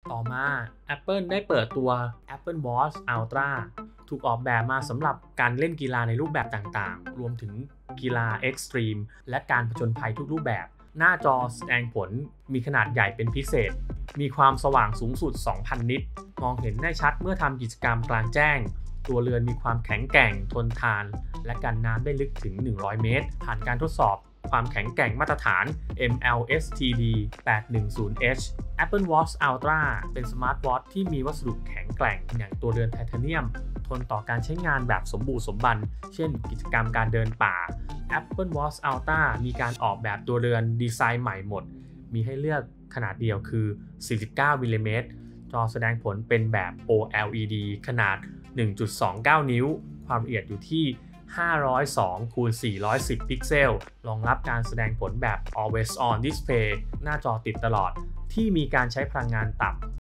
ต่อมา Apple ได้เปิดตัว Apple Watch Ultra ถูกออกแบบมาสำหรับการเล่นกีฬาในรูปแบบต่างๆรวมถึงกีฬาเอ็กซ์ตรีมและการผจญภัยทุกรูปแบบหน้าจอแสดงผลมีขนาดใหญ่เป็นพิเศษมีความสว่างสูงสุด 2,000 นิตมองเห็นได้ชัดเมื่อทำกิจกรรมกลางแจ้งตัวเรือนมีความแข็งแกร่งทนทานและกันน้ำได้ลึกถึง 100 เมตรผ่านการทดสอบความแข็งแกร่งมาตรฐาน MLSTD 810H Apple Watch Ultra เป็นสมาร์ทวอทที่มีวัสดุแข็งแกร่งอย่างตัวเรือนไทเทเนียมทนต่อการใช้งานแบบสมบูรณ์สมบันเช่นกิจกรรมการเดินป่า Apple Watch Ultra มีการออกแบบตัวเรือนดีไซน์ใหม่หมดมีให้เลือกขนาดเดียวคือ 49 มิลลิเมตรจอแสดงผลเป็นแบบ OLED ขนาด 1.29 นิ้วความละเอียดอยู่ที่502x410 พิกเซลรองรับการแสดงผลแบบ Always On Display หน้าจอติดตลอดที่มีการใช้พลังงานต่ำ